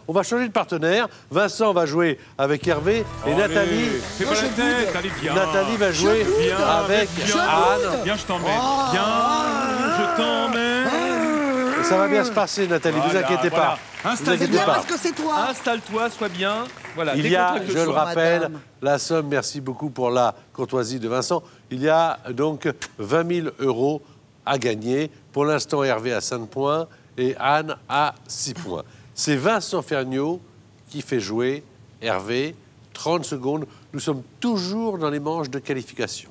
On va changer de partenaire. Vincent va jouer avec Hervé et Nathalie. Fais pas la tête, allez, viens. Nathalie va jouer avec Anne. Viens, je t'emmène. Viens, je t'emmène. Ça va bien se passer, Nathalie, vous inquiétez pas. C'est bien parce que c'est toi. Installe-toi, sois bien. Voilà, Il y a, je le rappelle, madame. la somme, merci beaucoup pour la courtoisie de Vincent, il y a donc 20 000 € à gagner. Pour l'instant, Hervé a 5 points et Anne a 6 points. C'est Vincent Ferniaud qui fait jouer Hervé. 30 secondes. Nous sommes toujours dans les manches de qualification.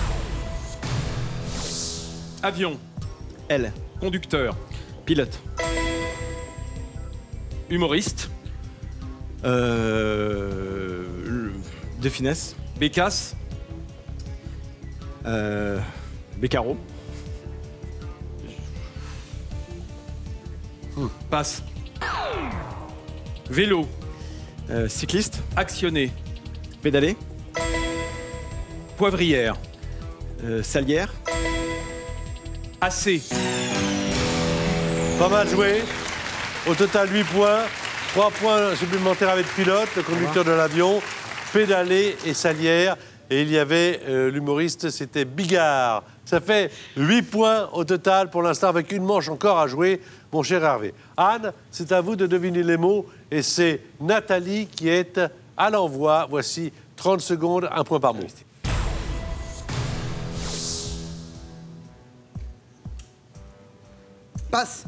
Avion, L. conducteur, Pilote. humoriste, De finesse. bécasse, Beccaro. passe. Vélo, Cycliste. actionné, Pédalé. poivrière, Salière. assez. Pas mal joué. Au total, 8 points. 3 points supplémentaires avec pilote, le conducteur de l'avion, pédalé et salière. Et il y avait l'humoriste, c'était Bigard. Ça fait 8 points au total pour l'instant, avec une manche encore à jouer, mon cher Hervé. Anne, c'est à vous de deviner les mots. Et c'est Nathalie qui est à l'envoi. Voici 30 secondes, 1 point par mot. Passe.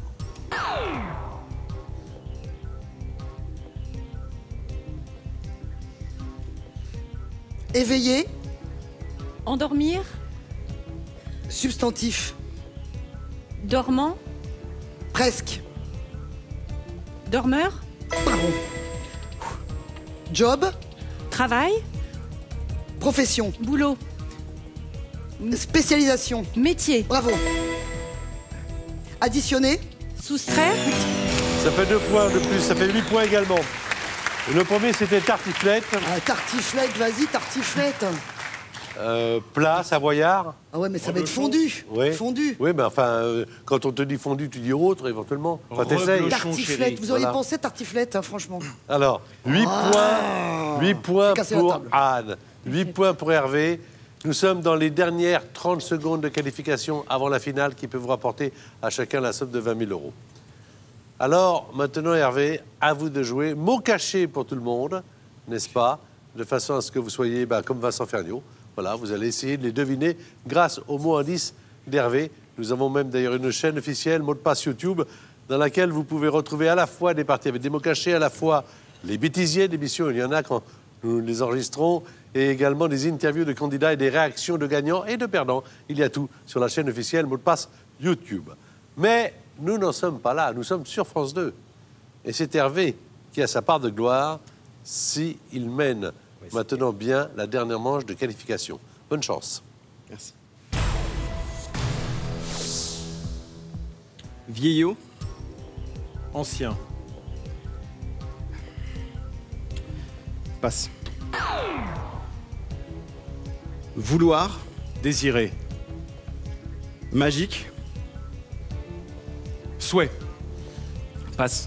Éveillé. Endormir, Substantif. dormant, Presque. dormeur, Pardon. Job. travail, Profession. boulot, Spécialisation. métier, Bravo. Additionner. soustraire, Ça fait 2 points de plus, ça fait 8 points également. Le premier, c'était tartiflette, Tartiflette, vas-y, tartiflette. plat, savoyard. Ah ouais, mais ça va être fondu. Oui. Fondu. Oui, mais enfin, quand on te dit fondu, tu dis autre, éventuellement. Enfin, t'essayes. Tartiflette. Vous auriez Voilà. pensé tartiflette, hein, franchement. Alors, 8 points, 8 points cassé la pour table. Anne, 8 points pour Hervé. Nous sommes dans les dernières 30 secondes de qualification avant la finale qui peut vous rapporter à chacun la somme de 20 000 €. Alors, maintenant, Hervé, à vous de jouer. Mot caché pour tout le monde, n'est-ce pas? De façon à ce que vous soyez comme Vincent Ferniaud. Voilà, vous allez essayer de les deviner grâce au mot indice d'Hervé. Nous avons même d'ailleurs une chaîne officielle, mot de passe YouTube, dans laquelle vous pouvez retrouver à la fois des parties avec des mots cachés, à la fois les bêtisiers d'émissions, il y en a quand nous les enregistrons, et également des interviews de candidats et des réactions de gagnants et de perdants. Il y a tout sur la chaîne officielle, mot de passe YouTube. Mais nous n'en sommes pas là, nous sommes sur France 2. Et c'est Hervé qui a sa part de gloire s'il mène maintenant bien la dernière manche de qualification. Bonne chance. Merci. Vieillot. Ancien, Passe. Vouloir. désiré, Magique. souhait, Passe.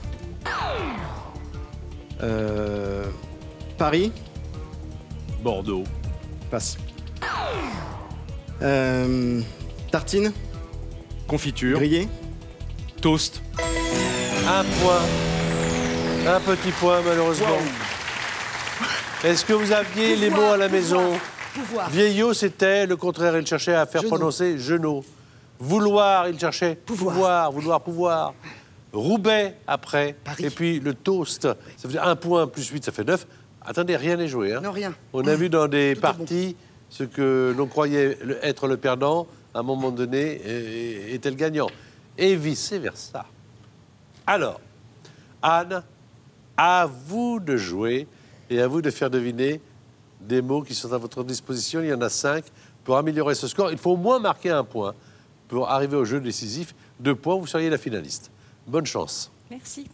Paris. Bordeaux, Passe. Tartine. confiture, Grillé. toast, Un point. Un petit point, malheureusement. Est-ce que vous aviez les mots à la maison? Pouvoir. Vieillot, c'était le contraire. Il cherchait à faire Genou. prononcer genou. Vouloir, il cherchait Pouvoir. pouvoir. Roubaix, après. Paris. Et puis le toast. Ça faisait 1 point plus 8, ça fait 9. Attendez, rien n'est joué. Hein. Non, rien. On a vu dans des Tout est parties ce que l'on croyait être le perdant, à un moment donné, était le gagnant. Et vice-versa. Alors, Anne, à vous de jouer et à vous de faire deviner des mots qui sont à votre disposition. Il y en a 5. Pour améliorer ce score, il faut au moins marquer 1 point. Pour arriver au jeu décisif, 2 points, vous seriez la finaliste. Bonne chance. merci.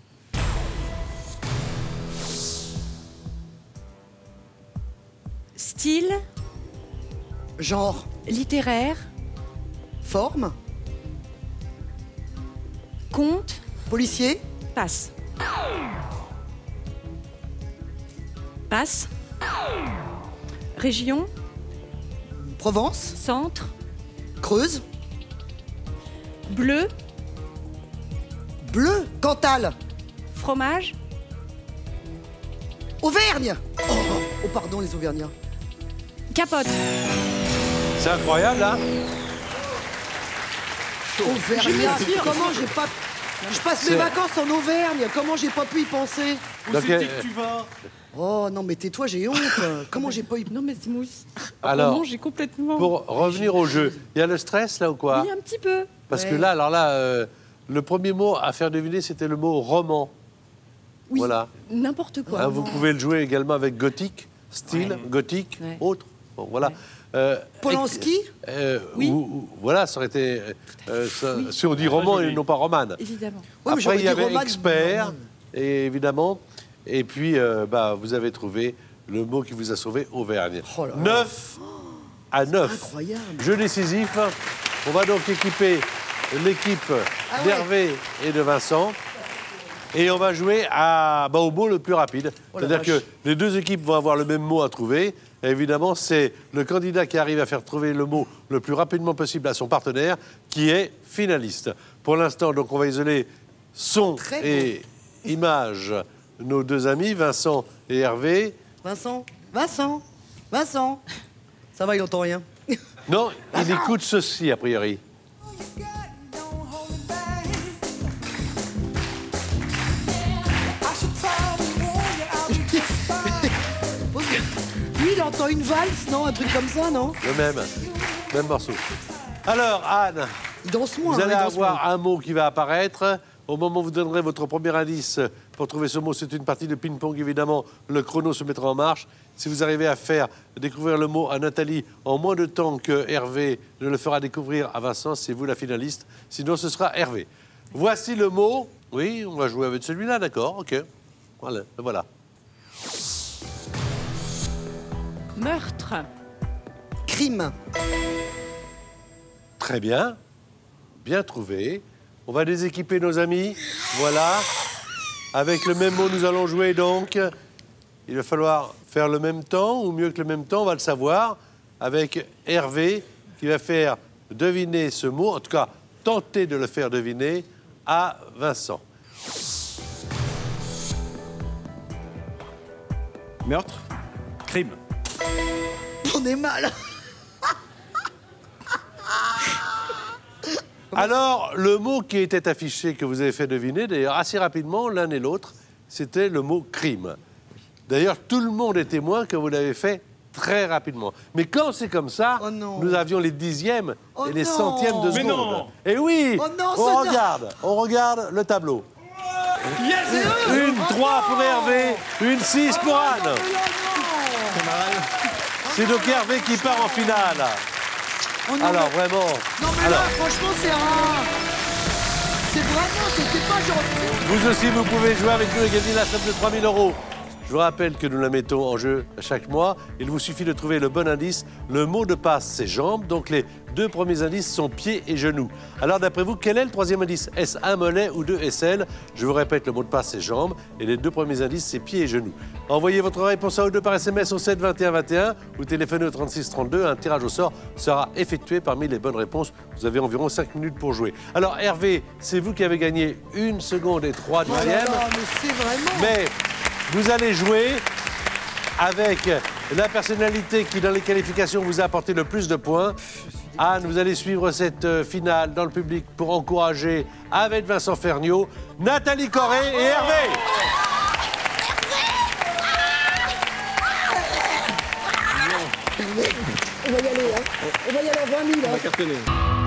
Style, Genre. littéraire, Forme. conte, Policier. passe. Passe. Région. Provence. Centre. Creuse. Bleu. Bleu. Cantal. Fromage. Auvergne. Oh, pardon, les Auvergnats. Capote. C'est incroyable, hein? Auvergnat. Comment j'ai pas... Je passe mes vacances en Auvergne. Comment j'ai pas pu y penser? Donc, tu vas? Oh non, mais tais-toi, j'ai honte. Comment j'ai pas eu... Non, mais c'est mousse. alors, j'ai complètement. pour revenir au jeu, il y a le stress, là, ou quoi? Oui, un petit peu. Parce que Ouais. là, alors là, le premier mot à faire deviner, c'était le mot roman. Oui. Voilà. N'importe quoi. Hein, vous pouvez le jouer également avec gothique, style, gothique, Ouais. autre. Bon, voilà. Polanski. Oui. Voilà, ça aurait été... si on dit roman et non pas romane. Évidemment. Ouais, mais Après, j'aurais il y dit avait romane. expert, et évidemment. Et puis, vous avez trouvé le mot qui vous a sauvé, Auvergne. Oh là là. 9 à 9. Incroyable. Jeu décisif. On va donc équiper l'équipe Ah ouais. d'Hervé et de Vincent. Et on va jouer au mot le plus rapide. Oh la C'est-à-dire que vache. les deux équipes vont avoir le même mot à trouver. Et évidemment, c'est le candidat qui arrive à faire trouver le mot le plus rapidement possible à son partenaire qui est finaliste. Pour l'instant, donc, on va isoler son Très beau. et image nos deux amis, Vincent et Hervé. Vincent. Ça va, il entend rien. Non, il écoute ceci, a priori. Lui, il entend une valse, non? Un truc comme ça, non? Le même morceau. Alors, Anne, Il danse moins. vous allez il danse moins. avoir un mot qui va apparaître. Au moment où vous donnerez votre premier indice pour trouver ce mot, c'est une partie de ping-pong, évidemment. Le chrono se mettra en marche. Si vous arrivez à faire découvrir le mot à Nathalie en moins de temps que Hervé ne le fera découvrir à Vincent, c'est vous la finaliste. Sinon, ce sera Hervé. Voici le mot. Oui, on va jouer avec celui-là, d'accord, ok. Voilà. Meurtre. Crime. Très bien. Bien trouvé. On va déséquiper nos amis. Voilà. Avec le même mot, nous allons jouer donc. Il va falloir faire le même temps, ou mieux que le même temps, on va le savoir, avec Hervé, qui va faire deviner ce mot, en tout cas, tenter de le faire deviner à Vincent. Meurtre. Crime. On est mal. Alors, le mot qui était affiché, que vous avez fait deviner, d'ailleurs assez rapidement, l'un et l'autre, c'était le mot crime. D'ailleurs, tout le monde est témoin que vous l'avez fait très rapidement. Mais quand c'est comme ça, Oh non. nous avions les dixièmes Oh et les non. centièmes de Mais seconde. non. Et oui, Oh non, on regarde le tableau. Yes. Une 3 pour Hervé, une 6 pour Anne. C'est donc Hervé qui part en finale. Oh non, Alors, vraiment. non, mais là, franchement, c'est rare. C'est vraiment, c'était pas genre... Vous aussi, vous pouvez jouer avec nous et gagner la somme de 3 000 €. Je vous rappelle que nous la mettons en jeu chaque mois. Il vous suffit de trouver le bon indice. Le mot de passe, c'est jambes. Donc, les deux premiers indices sont pieds et genoux. Alors, d'après vous, quel est le troisième indice? Est-ce un mollet ou deux aisselles? Je vous répète, le mot de passe, c'est jambes. Et les deux premiers indices, c'est pieds et genoux. Envoyez votre réponse à ou deux par SMS au 7 21 21 ou téléphonez au 36 32. Un tirage au sort sera effectué parmi les bonnes réponses. Vous avez environ 5 minutes pour jouer. Alors, Hervé, c'est vous qui avez gagné 1 seconde et 3 Oh là dixièmes. là, mais c'est vraiment... Mais vous allez jouer avec la personnalité qui, dans les qualifications, vous a apporté le plus de points. Anne, vous allez suivre cette finale dans le public pour encourager, avec Vincent Ferniaud, Nathalie Corré et Hervé. On va y aller, hein. On va y aller à 20 000, hein. Cartonné.